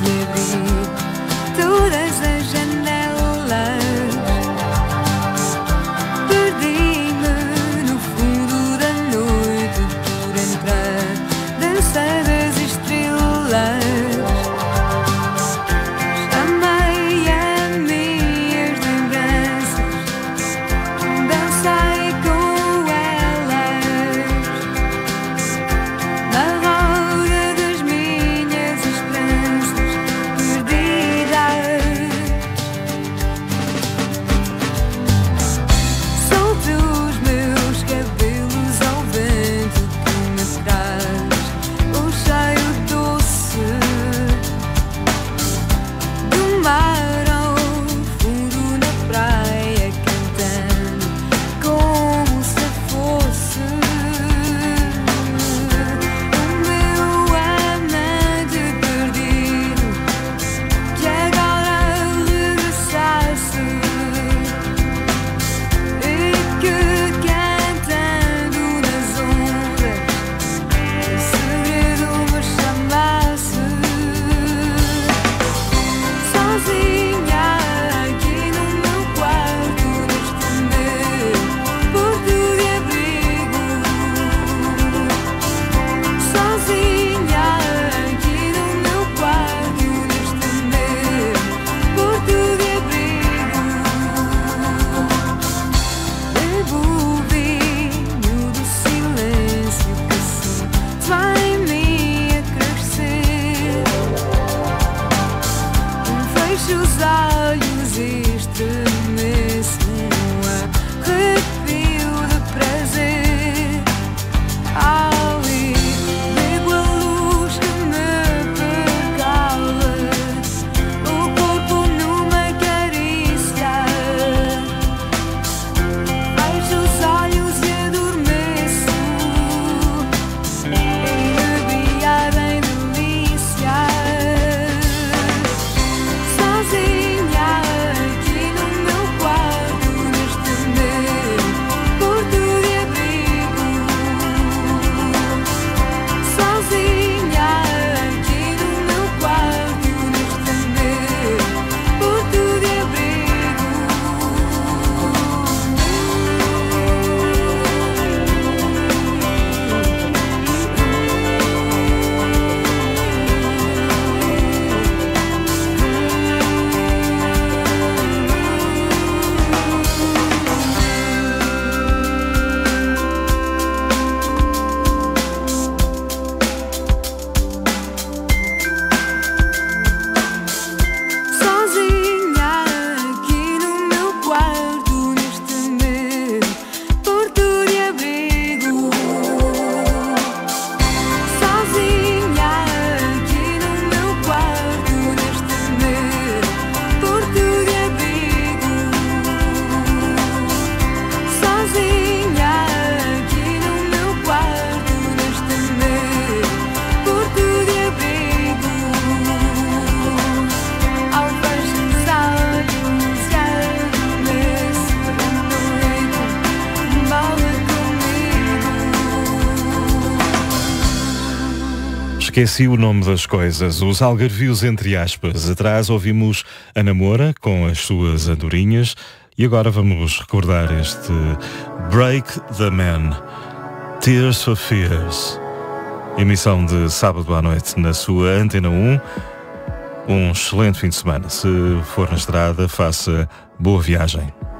Esqueci o nome das coisas, os algarvios entre aspas. Atrás ouvimos a Namora com as suas andorinhas e agora vamos recordar este Break the Man, Tears for Fears. Emissão de sábado à noite na sua Antena 1. Um excelente fim de semana. Se for na estrada, faça boa viagem.